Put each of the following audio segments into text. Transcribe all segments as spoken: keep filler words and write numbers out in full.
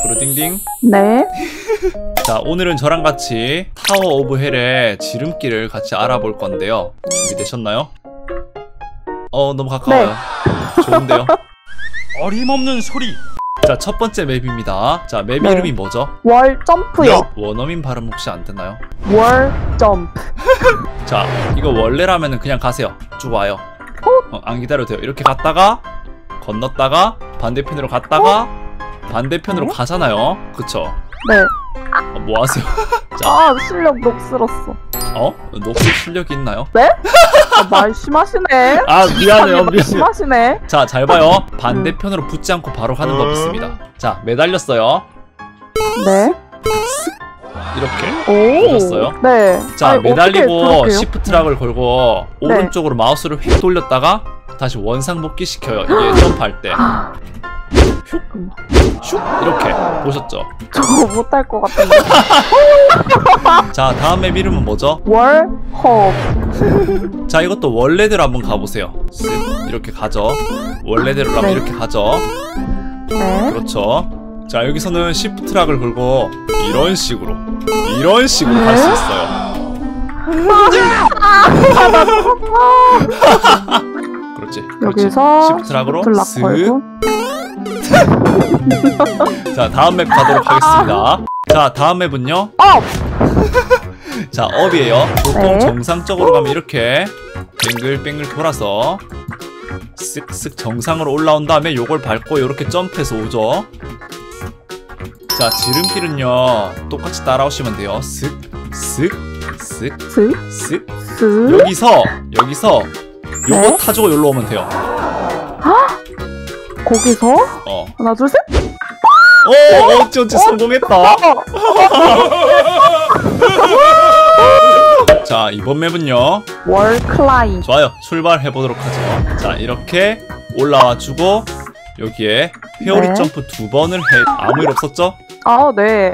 꾸르딩딩. 네. 자, 오늘은 저랑 같이 타워 오브 헬의 지름길을 같이 알아볼 건데요. 준비되셨나요? 어, 너무 가까워요. 네. 좋은데요? 어림없는 소리. 자, 첫 번째 맵입니다. 자, 맵 네. 이름이 뭐죠? 월 점프요. 원어민 발음 혹시 안 되나요? 월 점프. 자, 이거 원래라면은 그냥 가세요. 쭉 와요. 어, 안 기다려도 돼요. 이렇게 갔다가 건넜다가 반대편으로 갔다가 어? 반대편으로 네? 가잖아요. 그쵸? 네. 어, 뭐 하세요? 자, 아, 실력 녹슬었어. 어? 녹슬 실력이 있나요? 네? 아, 말 심하시네. 아, 미안해요. 말 심하시네. 자, 잘 봐요. 반대편으로 붙지 않고 바로 가는 법 있습니다. 자, 매달렸어요. 네. 이렇게. 오. 보셨어요? 네. 자, 아니, 매달리고 시프트락을 걸고 네. 오른쪽으로 마우스를 휙 돌렸다가 다시 원상복귀 시켜요. 이게 점프할 때. 슉, 슉 이렇게 보셨죠? 저 못할 것 같은데. 자, 다음 맵 이름은 뭐죠? 월허브. 자, 이것도 원래대로 한번 가보세요. 쓱 이렇게 가죠. 원래대로 가면 네. 이렇게 가죠. 네. 그렇죠. 자, 여기서는 시프트락을 걸고 이런 식으로 이런 식으로 네? 갈 수 있어요. 그렇지. 그렇지. 여기서 시프트락으로 시프트락 쓱. 걸고. 자, 다음 맵 가도록 하겠습니다. 자, 다음 맵은요. 업! 자, 업이에요. 보통 네. 정상적으로 가면 이렇게 뱅글뱅글 돌아서 쓱쓱 정상으로 올라온 다음에 요걸 밟고 이렇게 점프해서 오죠. 자, 지름길은요 똑같이 따라오시면 돼요. 쓱, 쓱, 쓱, 슥, 쓱. 슥. 여기서 여기서 요거 네. 타주고 여기로 오면 돼요. 거기서 어. 하나 둘 셋. 오, 어찌 어찌 성공했다. 자, 이번 맵은요. 월 클라임. 좋아요. 출발해 보도록 하죠. 자, 이렇게 올라와 주고 여기에 회오리 네. 점프 두 번을 해. 아무 일 없었죠? 아, 네.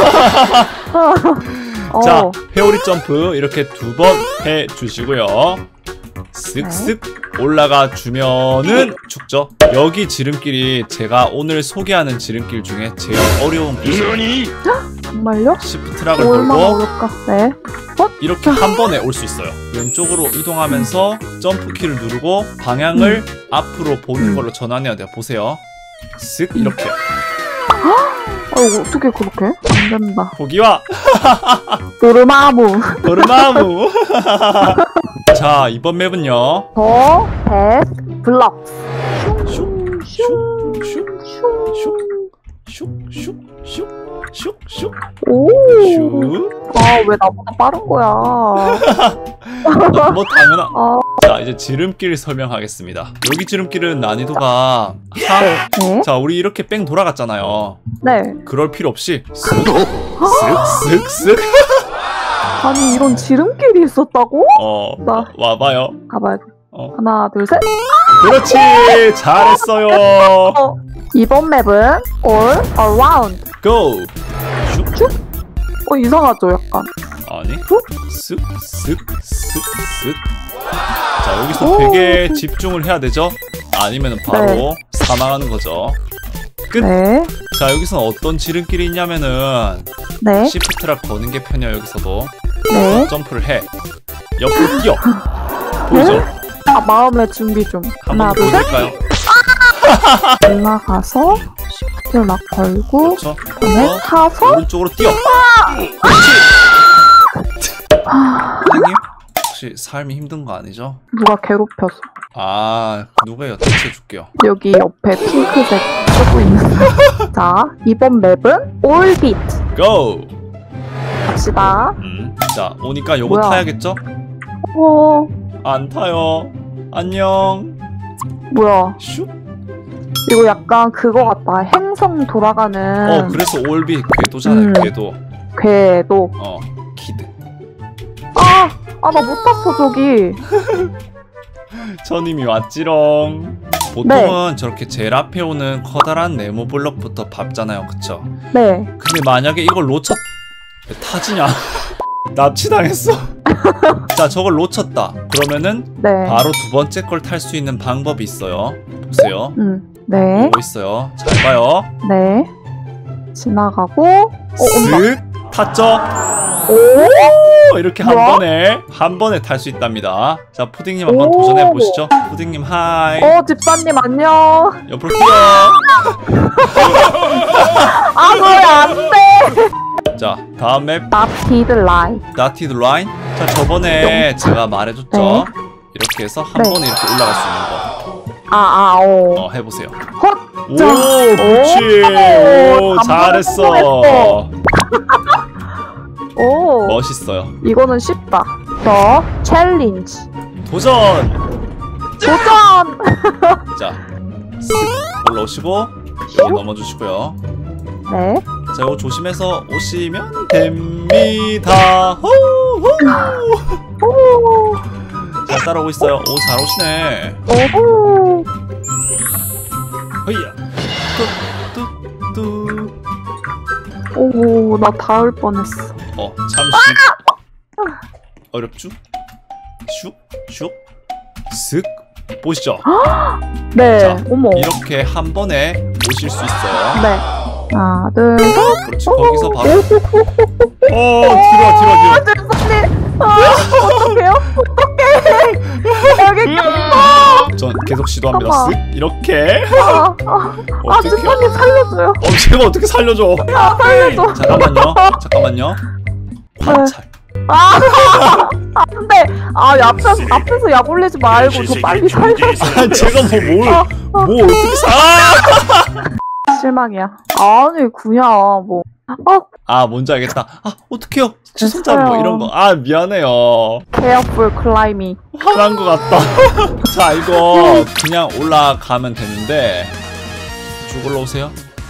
자, 어. 회오리 점프 이렇게 두 번 해 주시고요. 쓱쓱 올라가 주면은 죽죠. 여기 지름길이 제가 오늘 소개하는 지름길 중에 제일 어려운 곳이에요. 정말요? 시프트락을 얼마나 걸고 어렵까? 네. 이렇게 한 번에 올 수 있어요. 왼쪽으로 이동하면서 점프 키를 누르고 방향을 음. 앞으로 보는 음. 걸로 전환해야 돼요. 보세요. 쓱 이렇게. 아, 이거 어떻게 그렇게? 안 된다. 보기와 노르마무. 도르마무. 자, 이번 맵은요. 더 베스 블럭. 슉슉슉슉슉슉슉슉슉슉. 오. 슉. 아, 왜 나보다 빠른 거야? 뭐, 뭐 당연하. 아, 자, 이제 지름길 설명하겠습니다. 여기 지름길은 난이도가 하. 네. 자, 우리 이렇게 뺑 돌아갔잖아요. 네. 그럴 필요 없이 쓱쓱쓱쓱. 아니, 이런 지름길이 있었다고? 어, 나. 와봐요. 가봐야 돼. 어. 하나, 둘, 셋. 그렇지, 잘했어요. 어. 이번 맵은 all around. 고. 슉. 어, 이상하죠, 약간. 아니. 쓱, 쓱, 쓱, 쓱. 자, 여기서 오. 되게 집중을 해야 되죠? 아니면 바로 네. 사망하는 거죠. 끝. 네. 자, 여기서는 어떤 지름길이 있냐면은 네. 시프트락 거는 게 편해요. 여기서도 네. 점프를 해. 옆으로 뛰어. 보이죠? 아, 마음의 준비 좀. 하나, 한번 둘, 셋. 보여드릴까요? 올라가서 시프트락 걸고 그렇죠. 그다음에 그래서 타서 오른쪽으로 뛰어. 그렇지. 선생님, 혹시 삶이 힘든 거 아니죠? 누가 괴롭혀서 아, 누가요? 대체 줄게요. 여기 옆에 핑크색 쓰고 있는. 자, 이번 맵은 올빗 고! 갑시다. 음. 자, 오니까 요거 뭐야? 타야겠죠? 어, 안 타요. 안녕. 뭐야? 슉. 이거 약간 그거 같다. 행성 돌아가는 어, 그래서 올비 궤도잖아요. 음. 궤도. 궤도. 어, 기대. 아, 아, 나 못 탔어, 저기. 저님이 왔지롱. 보통은 저렇게 제일 앞에 오는 커다란 네모 블럭부터 밟잖아요. 그쵸? 네. 근데 만약에 이걸 놓쳤... 왜 타지냐? 납치당했어. 자, 저걸 놓쳤다. 그러면은 네. 바로 두 번째 걸 탈 수 있는 방법이 있어요. 보세요. 음. 네. 이거 있어요. 잘 봐요. 네. 지나가고 어 온다. 쓱 탔죠? 오? 이렇게 한 뭐야? 번에 한 번에 탈 수 있답니다. 자, 푸딩님 한번 오. 도전해 보시죠. 푸딩님 하이. 어 집사님 안녕. 옆으로 뛰어. 아 그래 안돼. 자, 다음 맵 Dotted line. Dotted Line. 자, 저번에 제가 말해줬죠. 네. 이렇게 해서 한 네. 번에 이렇게 올라갈 수 있는 거. 아아 오. 어, 해보세요. 헛. 오, 자. 그렇지. 오, 오, 단번에 잘했어. 성공했어. 오. 멋있어요. 이거는 쉽다. 더 챌린지. 도전. 도전. 자, 쓱 올라오시고 여기 넘어주시고요. 네. 자, 이거 조심해서 오시면 됩니다. 호호. 오. 잘 따라오고 있어요. 오, 잘 오시네. 오호. 허이야. 뚜뚜뚜. 오, 나 닿을 뻔했어. 어, 잠시. 어렵죠? 슉, 슉, 쓱. 보시죠. 네. 자, 어머. 이렇게 한 번에 오실 수 있어요. 네. 하나, 둘, 셋. 그렇지. 거기서 바로. 오, 어, 뒤로, 뒤로, 뒤로. 죄송해요. 아, 어떡해요? 어떡해. 여기 꼈어. 전 계속 시도합니다. 잠깐만. 쓱. 이렇게. 아, 아, 아, 어떻게? 주사님 살려줘요. 어, 제가 어떻게 살려줘? 아, 살려줘. 잠깐만요. 잠깐만요. 관찰. 아, 안 돼. 아, 앞에서, 앞에서 약 올리지 말고 저 빨리 살려줘. 아, 제가 뭐 뭘, 아, 뭐 어떻게 사? 실망이야. 아니, 그냥 뭐. 아, 아, 뭔지 알겠다. 아, 어떡해요? 주선자 뭐 됐어요. 이런 거. 아, 미안해요. careful climbing. 화난 것 같다. 자, 이거 그냥 올라가면 되는데 쭉 올라오세요.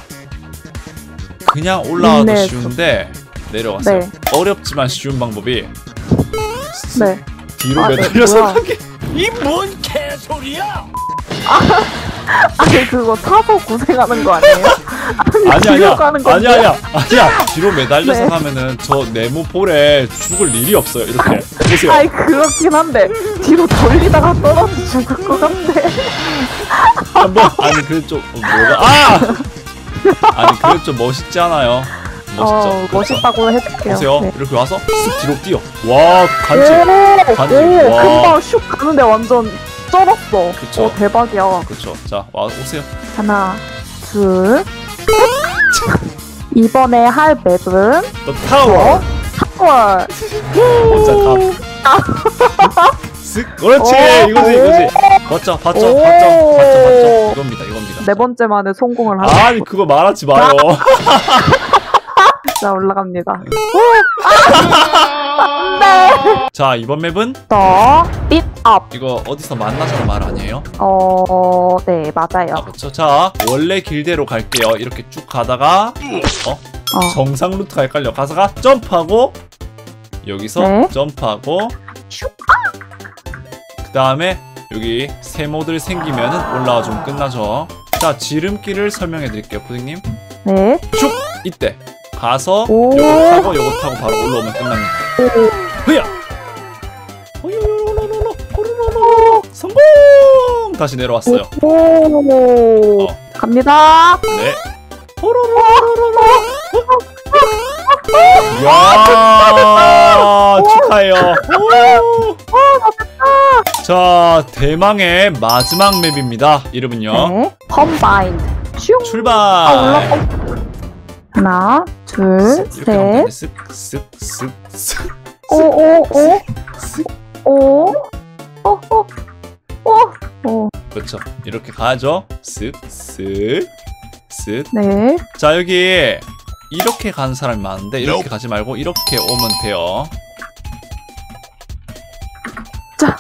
그냥 올라와도 네, 쉬운데 내려가세요. 네. 어렵지만 쉬운 방법이 네. 뒤로 아, 네, 매달려서 뭐야. 가기. 이 뭔 개소리야? 아니, 그거 타서 고생하는 거 아니에요? 아니, 아니 뒤로 아니야. 가는 건데. 아니 아니야. 아니야. 뒤로 매달려서 네. 가면은 저 네모 볼에 죽을 일이 없어요. 이렇게 보세요. 아니, 그렇긴 한데, 뒤로 돌리다가 떨어져 죽을 것 같아. 한번 아니 그래 좀 어, 뭐가 아 아니 그래 좀 멋있지 않아요? 멋있죠. 어, 그렇죠? 멋있다고 해줄게요. 보세요. 네. 이렇게 와서 쓱 뒤로 뛰어. 와 간지. 오, 간지. 오, 와. 금방 슉 가는데 완전 쩔었어. 그쵸. 어, 대박이야. 그렇죠. 자, 와 오세요. 하나, 둘, 셋. 이번에 할 맵은 더 타워. 타월. 혼자 다. 쓱. 그렇지. 오. 이거지 이거지. 봤죠, 봤죠, 오. 봤죠, 봤죠, 봤죠. 이겁니다, 이겁니다. 네 번째 만에 성공을 하고 아니 그거 말하지 마요. 자 올라갑니다. 안돼. 자, 이번 맵은 더 beat up. 이거 어디서 만나자는 말 아니에요? 어, 네 아, 맞아요. 그렇죠. 자, 원래 길대로 갈게요. 이렇게 쭉 가다가 어? 어. 정상 루트가 헷갈려. 가다가 점프하고 여기서 네. 점프하고 슉. 그 다음에 여기 세모들 생기면은 올라와 주면 끝나죠. 자, 지름길을 설명해 드릴게요, 푸딩님. 네. 슉! 이때 가서 오. 요거 타고 요거 타고 바로 올라오면 끝납니다. 흐야! 호요요로로로로, 호로로로로. 성공! 다시 내려왔어요. 오. 어. 갑니다. 네. 호로로로로로. 야 축하해요. 오. 자, 대망의 마지막 맵입니다. 이름은요. 네. combined. 슝. 출발. 아, 올라가. 하나, 둘, 쓱, 이렇게 하면 셋. 되네. 쓱, 쓱, 쓱, 쓱. 오, 오, 오, 쓱. 오, 오, 오, 오, 오. 그렇죠. 이렇게 가죠. 쓱, 쓱, 쓱. 네. 자, 여기 이렇게 가는 사람이 많은데 이렇게 가지 말고 이렇게 오면 돼요. 자.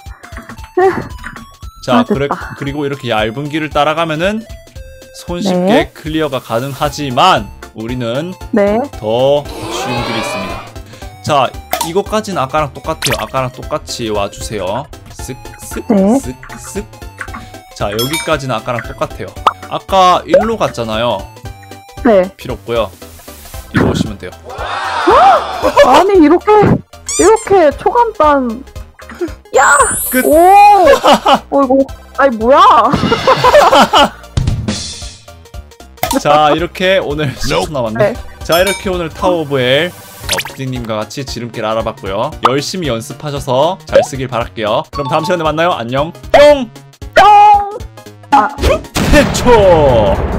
자, 아, 그래, 됐다. 그리고 이렇게 얇은 길을 따라가면은 손쉽게 네. 클리어가 가능하지만 우리는 네. 더 쉬운 길이 있습니다. 자, 이것까지는 아까랑 똑같아요. 아까랑 똑같이 와주세요. 쓱, 쓱, 네. 쓱, 쓱. 자, 여기까지는 아까랑 똑같아요. 아까 일로 갔잖아요. 네. 필요 없고요. 이리 오시면 돼요. 아니, 이렇게, 이렇게 초간단. 야! 끝. 오! 어이구. 아니, 뭐야? 자 이렇게 오늘 십 초 남았네. 네. 자 이렇게 오늘 타워 오브 엘 어, 푸딩님과 같이 지름길 알아봤고요. 열심히 연습하셔서 잘 쓰길 바랄게요. 그럼 다음 시간에 만나요. 안녕. 뿅! 뿅! 아. 해초.